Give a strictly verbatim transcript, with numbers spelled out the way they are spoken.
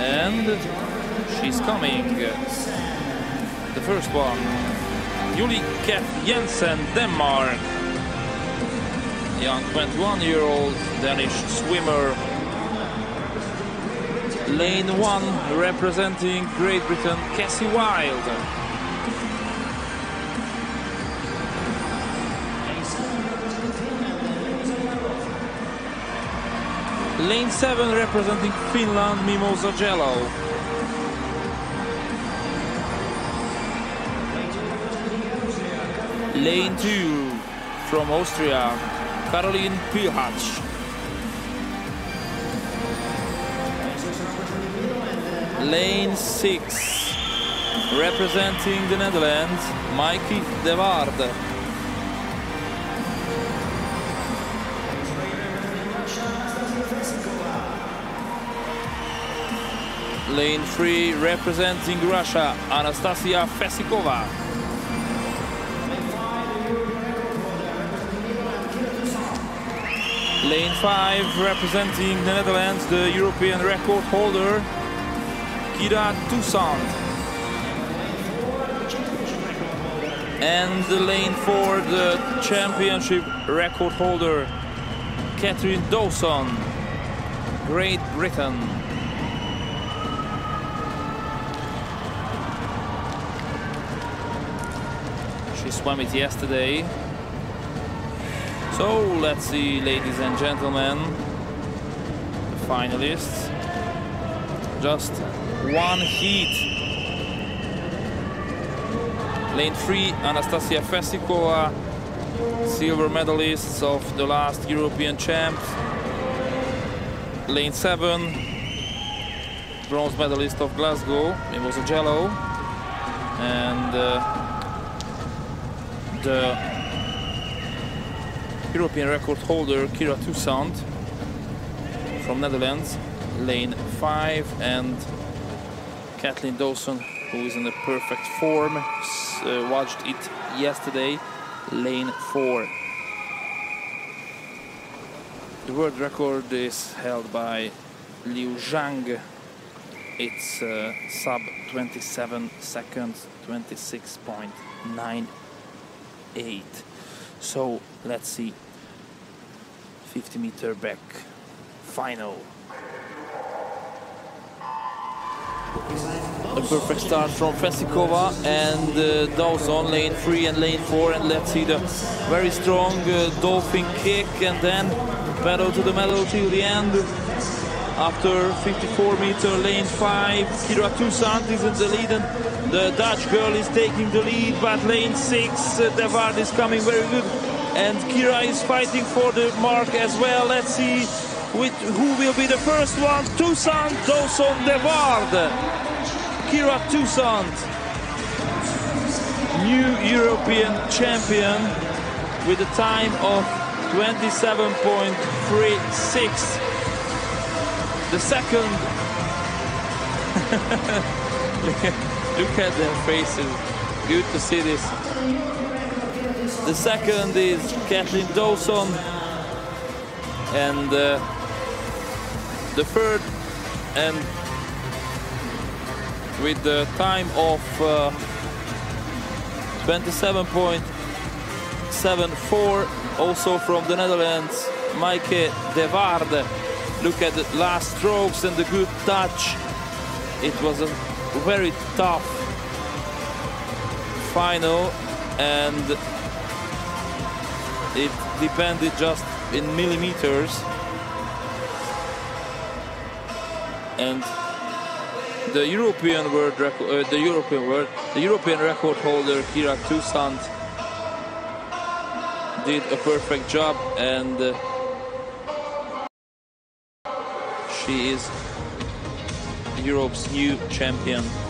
And she's coming. The first one, Julie Kat Jensen, Denmark. Young twenty-one-year-old Danish swimmer. Lane one, representing Great Britain, Cassie Wild. Lane seven, representing Finland, Mimosa Jello. Lane two, from Austria, Caroline Pilhach. Lane six, representing the Netherlands, Maaike de Waard. Lane three, representing Russia, Anastasia Fesikova. Lane five, representing the Netherlands, the European record holder, Kira Toussaint. And the lane four, the championship record holder, Catherine Dawson, Great Britain. She swam it yesterday. So let's see, ladies and gentlemen, the finalists. Just one heat. Lane three, Anastasia Fesikova, silver medalists of the last European champs. Lane seven, bronze medalist of Glasgow, Mimosa Jello. And uh, the European record holder, Kira Toussaint from Netherlands. Lane five, and Kathleen Dawson, who is in the perfect form, uh, watched it yesterday, lane four. The world record is held by Liu Zhang. It's uh, sub twenty-seven seconds, twenty-six point nine eight. So let's see, fifty meter back final. A perfect start from Fesikova and uh, Dawson, lane three and lane four, and let's see the very strong uh, dolphin kick, and then pedal to the metal till the end. After fifty-four meter, lane five, Kira Toussaint is in the lead, and the Dutch girl is taking the lead, but lane six, uh, de Waard is coming very good, and Kira is fighting for the mark as well. Let's see with who will be the first one. Toussaint, Dawson, de Waard. Kira Toussaint, new European champion with a time of twenty-seven point three six. The second, look, at, look at their faces, good to see this. The second is Kathleen Dawson, and uh, the third, and with the time of uh, twenty-seven point seven four, also from the Netherlands, Maaike de Waard. Look at the last strokes and the good touch. It was a very tough final, and it depended just in millimeters. And the European world record, uh, the European world, the European record holder Kira Toussaint did a perfect job, and uh, she is Europe's new champion.